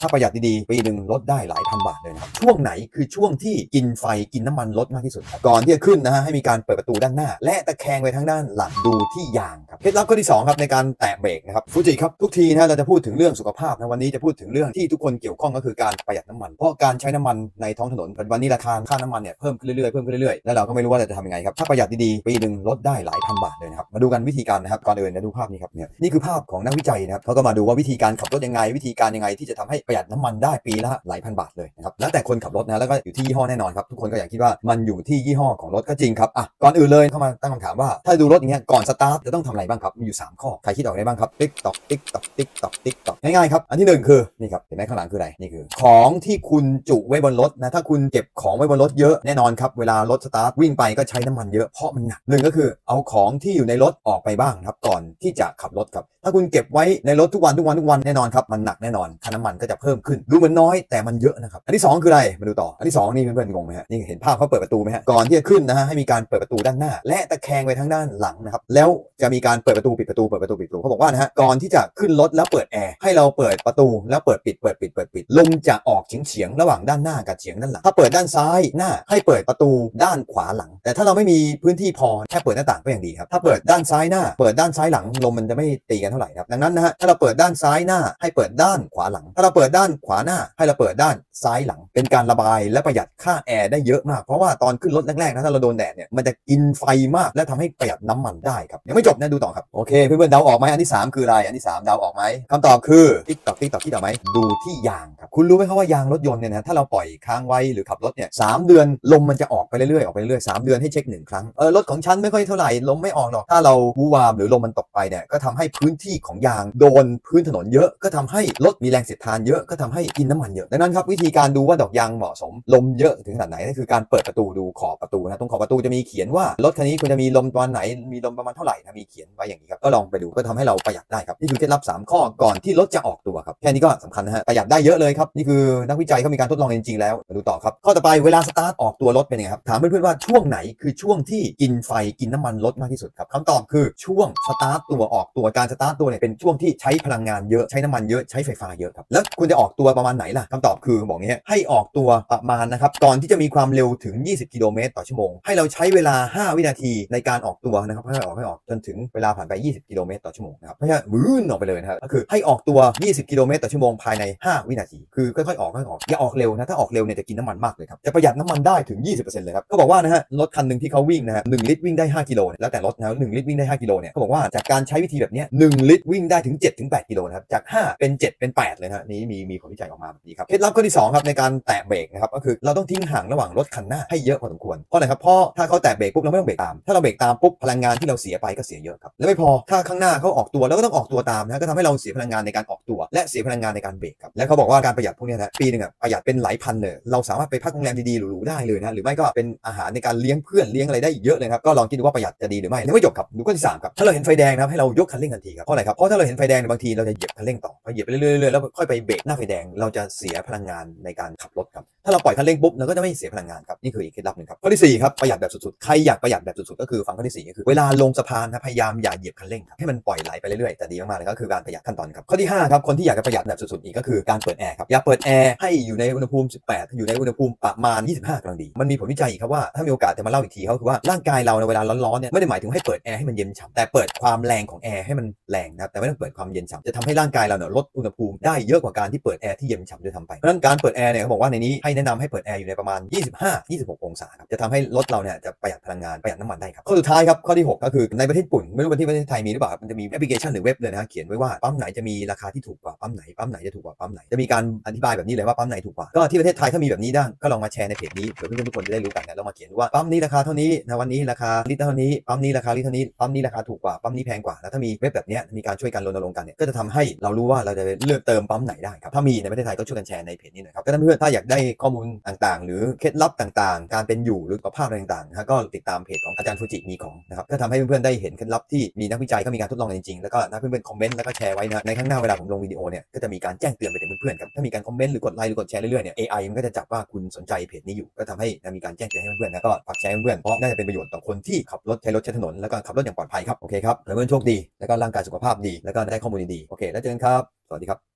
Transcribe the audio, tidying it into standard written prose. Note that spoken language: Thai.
ถ้าประหยัดดีๆปีหนึ่งลดได้หลายพันบาทเลยนะครับช่วงไหนคือช่วงที่กินไฟกินน้ำมันลดมากที่สุดก่อนที่จะขึ้นนะฮะให้มีการเปิดประตูด้านหน้าและตะแคงไปทางด้านหลังดูที่ยางครับเคล็ดลับข้อที่2ครับในการแตะเบรกนะครับฟูจิครับทุกทีนะเราจะพูดถึงเรื่องสุขภาพนะวันนี้จะพูดถึงเรื่องที่ทุกคนเกี่ยวข้องก็คือการประหยัดน้ำมันเพราะการใช้น้ำมันในท้องถนนวันนี้ราคาค่าน้ำมันเนี่ยเพิ่มขึ้นเรื่อยๆแล้วเราก็ไม่รู้ว่าเราจะทำยังไงครับถ้าประหยัดดีๆปีหนึ่งลดได้หลายพันบาทเลยนะครับมาดูกันวิธีการนะครับก่อนอื่นนะดูภาพนี้ครับเนี่ยนี่คือภาพของนักวิจัยนะครับเขาก็มาดูว่าวิธีการขับรถยังไงวิธีการยังไงที่จะทำให้ประหยัดน้ำมันได้ปีละหลายพันบาทเลยนะครับแล้วแต่คนขับรถนะแล้วก็อยู่ที่ยี่ห้อแน่นอนครับทุกคนก็อยากคิดว่ามันอยู่ที่ยี่ห้อของรถก็จริงครับก่อนอื่นเลยเข้ามาตั้งคำถามว่าถ้าดูรถอย่างเงี้ยก่อนสตาร์ทจะต้องทำอะไรบ้างครับมีอยู่3ข้อใครคิดออกได้บ้างครับติ๊กตอกติ๊กตอกติ๊กตอกติ๊กตอกง่ายๆครับอันที่1คือนี่ครับเห็นไหมข้างหลังคืออะไรนี่คือของที่คุณจุไว้บนรถนะถ้าคุณเก็บของไว้บนรถเยอะแน่นอนครับเวลารถสตาร์ทวิ่งไปก็ใช้น้ำมันเยอะเพราะมันหนัก1ก็คือเอาของที่อยู่ในรถออกไปบ้างครับก่อนที่จะขับรถครับถ้าคุณเก็บไว้ในรถทุกวันแน่นอนครับมันหนักแน่นอนค่าน้ำมันก็จะเพิ่มขึ้นดูเหมือนน้อยแต่มันเยอะนะครับอันที่2คืออะไรมาดูต่ออันที่2นี่เพื่อนๆงงไหมฮะนี่เห็นภาพเขาเปิดประตูไหมฮะก่อนที่จะขึ้นนะฮะให้มีการเปิดประตูด้านหน้าและตะแคงไปทางด้านหลังนะครับแล้วจะมีการเปิดประตูปิดประตูเขาบอกว่านะฮะก่อนที่จะขึ้นรถแล้วเปิดแอร์ให้เราเปิดประตูแล้วเปิดปิดลมจะออกเฉียงระหว่างด้านหน้ากับเฉียงด้านหลังถ้าเปิดด้านซ้ายหน้าให้เปิดประตูด้านขวาหลังแต่ถ้าเราไม่มีพื้นที่พอแค่เปิดหน้าต่างก็ยังดีครับถ้าเปิดด้านซ้ายหน้าเปิดด้านซ้ายหลังลมมันจะไม่ตีกันเท่าไหร่ครับดังนั้นนะฮะถ้าเราเปิดด้านซ้ายหน้าให้เปิดด้านขวาหลังถ้าเราเปิดด้านขวาหน้าให้เราเปิดด้านซ้ายหลังเป็นการระบายและประหยัดค่าแอร์ได้เยอะมากเพราะว่าตอนขึ้นรถแรกๆนะถ้าเราโดนแดดเนี่ยมันจะกินไฟมากและทำให้ประหยัดน้ำมันได้ครับยังไม่จบนะดูต่อครับโอเคเพื่อนๆเดาออกไหมอันที่3คืออะไรอันที่3เดาออกไหมคำตอบคือติ๊กตอกคิดออกไหมดูที่ยางครับคุณรู้ไหมครับว่ายางรถยนต์เนี่ยนะถ้าเราปล่อยค้างไว้หรือขับรถเนี่ย3 เดือนลมมันจะออกไปเรื่อยๆ3 เดือนให้เช็ค1 ครั้งรถของฉันไม่ค่อยเท่าไหร่ลมไม่ออกหรอกถ้าเราวูวามหรือลมมันตกไปเนี่ยก็ทำให้พื้นที่ของยางโดนพื้นถนนเยอะก็ทำให้รถมีแรงเสียดทานเยอะก็ทำให้กินน้ำมันเยอะดังนั้นครับวิธีการดูว่าดอกยางเหมาะสมลมเยอะถึงขนาดไหนนั่นคือการเปิดประตูดูขอบประตูนะตรงขอบประตูจะมีเขียนว่ารถคันนี้ควรจะมีลมตอนไหนมีลมประมาณเท่าไหร่นะมีเขียนไว้อย่างนี้ครับก็ลองไปดูก็ทำให้เราประหยัดได้ครับนี่คือเคล็ดลับ3 ข้อก่อนที่รถจะออกตัวครับแค่นี้ก็สำคัญนะฮะประหยัดได้เยอะเลยครับนี่คือนักวิจัยเขามีการทดลองจริงๆแล้วมาดูต่อครับข้อต่อไปเวลาสตาร์ทออกตัวรถเป็นยังไงครับถามเพื่อนๆว่าช่วงไหนคือช่วงที่กินไฟกินน้ำมันรถมากที่สุดครับคำตอบคือช่วงสตาร์ทตัวออกตัวการสตาร์ทตัวเนี่ยเป็นช่วงที่ใช้พลังงานเยอะใช้น้ำมันเยอะใช้ไฟฟ้าเยอะครับแล้วคุณจะออกตัวประมาณไหนล่ะคำตอบคือบอกงี้ให้ออกตัวประมาณนะครับก่อนที่จะมีความเร็วถึง20 กิโลเมตรต่อชั่วโมงให้เราใช้เวลา5 วินาทีในการออกตัวนะครับให้ออกจนถึงเวลาผ่านไป20 กิโลเมตรต่อชั่วโมงนะครับไม่ใช่วื้นออกไปเลยนะครับก็คือให้ออกตัว20 กิโลเมตรต่อชั่วโมงภายใน5 วินาทีคือค่อยๆออกอย่าออกเร็วนะถ้าออกเร็วเนี่ยจะกินน้ำมันมากเลยครับจะประหยัดน้ำมันได้ถึง 20% เลยครับก็บอกว่านะฮะรถคันหนึ่งที่เขาวิ่งนะฮะ1 ลิตรวิ่งได้5 กิโลแล้วแต่รถนะ1 ลิตรวิ่งได้5 กิโลเนี่ยเขาบอกว่าจากการใช้วิธีแบบนี้1 ลิตรวิ่งได้ถึง 7-8 กิโลนะครับจาก5เป็น7เป็น8เลยนะนี้มีผลวิจัยออกมาแบบนี้ครับเคล็ดลับข้อที่2ครับในการแตะเบรกนะครับก็คือเราต้องทิ้งห่างระหว่างรถคันหน้าให้เยอะพอสมควรเพราะอะไรครับเพราะถ้าเขาแตะเบรกปุ๊บเราไม่ต้องเบรกตามถ้าเราเบรกตามปุ๊บพลังงานที่เราเสียไปก็เสียเยอะครับแล้วไม่พอถ้าข้างหน้าเขาออกตัวแล้วก็ต้องออกตัวตามนะก็ทำให้เราเสียพลังงานในการออกตัวและเสียพลังงานในการเบรกครับและเขาบอกว่าการประหยัดพวกนี้นะปีนึงประหยัดเป็นหลายพันเลยเราสามารถไปพักโรงแรมดีๆหรูๆได้เลยนะหรือไม่ก็เป็นอาหารในการเลี้ยงเพื่อนเลี้ยงอะไรได้เยอะเลยครับก็ลองคิดดูว่าประหยัดจะดีหรือไม่ยังไม่จบครับดูข้อที่3ครับถ้าเราเห็นไฟแดงนะครับให้เรายกคันเร่งทันทีครับเพราะอะไรครับเพราะถ้าเราเห็นไฟแดงบางทีเราจะเหยียบคันเร่งต่อพอเหยียบไปเรื่อยๆแล้วค่อยไปเบรกหน้าไฟแดงเราจะเสียพลังงานในการขับรถครับถ้าเราปล่อยคันเร่งปุ๊บเราก็จะไม่เสียพลังงานครับนี่คืออีกเคล็ดลับหนึ่งครับข้อที่4ครับประหยัดแบบสุดๆใครอยากประหยัดแบบสุดๆก็คือฟังข้อที่4ก็คือเวลาลงสะพานนะพยายามอย่าเหยียบคันเร่งครับให้มันปล่อยไหลไปเรื่อยๆแต่ดีมากๆเลยก็คือการประหยัดขั้นตอนครับข้อที่5ครับคนที่อยากจะประหยัดแบบสุดๆอีกก็คือการเปิดแอร์ครับอย่าเปิดแอร์ให้อยู่ในอุณหภูมิ18อยู่ในอุณหภูมิประมาณ25กำลังดีมันมีผลวิจัยอีกครับว่าถ้ามีโอกาสจะมาเล่าอีกทีเขาคือว่าร่างกายเราในเวลาร้อนๆเนี่ยไม่ได้หมายถึงให้เปิดแอร์ให้มันเย็นฉ่ำแต่เปิดความแรงของแอร์ให้มันแรงนะครับแต่ไม่ต้องเปิดความเย็นฉ่ำจะทำให้ร่างกายเราเนี่ยลดอุณหภูมิได้เยอะกว่าการที่เปิดแอร์ที่เย็นฉ่ำด้วยทำไปเพราะฉะนั้นการเปิดแอร์เนี่ยเขาบอกว่าในนี้ให้แนะนำให้เปิดแอร์อยู่ในประมาณ25-26 องศาครับจะทำให้รถเราเนี่ยจะประหยัดพลังงานประหยัดน้ำมันได้ครับข้อสุดท้ายครับข้อที่6ก็คือในประเทศญี่ปุ่นไม่รู้ว่าที่ประเทศไทยมีหรือเปล่ามันจะมีแอปพลิเคชันหรือเว็บเลยนะเขียนไว้ว่าปั๊มไหนจะมีราคาที่ถูกกว่าปั๊มไหนจะถูกกว่าปั๊มไหนจะมีการอธิบายแบบนี้เลยว่าปั๊มไหนถูกกว่าก็ที่ประเทศไทยถ้ามีแบบนี้ได้ก็ลองมาแชร์ในเพจนี้เผื่อเพื่อนๆทุกคนจะได้รู้กันนะแล้วมาเขียนว่าปั๊มนี้ราคาเท่านี้นะวันนี้ราคาลิตรเท่านี้ปั๊มนี้ราคาลิตรเท่านี้ปั๊มนี้ราคาถูกกว่าปั๊มนี้แพงกว่าแล้วถ้ามีเว็บแบบนี้มีการช่วยกันรณรงค์กันเนี่ยก็จะทำให้เรารู้ว่าเราจะเลือกเติมปั๊มไหนได้ครับถ้ามีในประเทศไทยก็ช่วยกันแชร์ในเพจนี้หน่อยครับก็เพื่อนๆถ้าอยากได้ข้อมูลต่างๆหรือเคล็ดลับต่างๆการเป็นอยู่หรือสุขภาพอะไรต่างๆนะก็ติดตามเพจของอาจารย์ฟูจิมีของนะครับก็ทำให้เพื่อนๆได้เห็นเคล็ดลับที่มีนักวิจัยก็มีการทดลองจริงๆแล้วก็ถ้าเพื่อนๆคอมเมนต์แล้วก็แชร์ไว้นะในข้างหน้าเวลาผมลงวิดีโอเนี่ยก็จะมีการแจ้งเตือนไปถึงเพื่อนๆครับถ้ามีการคอมเมนต์หรือกดไลค์หรือกดแชร์เรื่อยๆเนี่ย AI มันก็จะจับว่าคุณสนใจเพจนี้อยู่ก็ทำให้มีการแจ้งเตือนให้เพื่อนๆนะก็ฝากแชร์เพื่อนๆเพราะน่าจะเป็นประโยชน์ต่อคนที่ขับรถใช้รถใช้ถนนแล้วก็ขับรถอย่างปลอดภัยครับโอเคครับเพื่อนๆโชคดีแล้วก็ร่างกายสุขภาพดีแล้วก็ได้ข้อมูลดีๆโอเคแล้วเจอกันครับสวัสดีครับ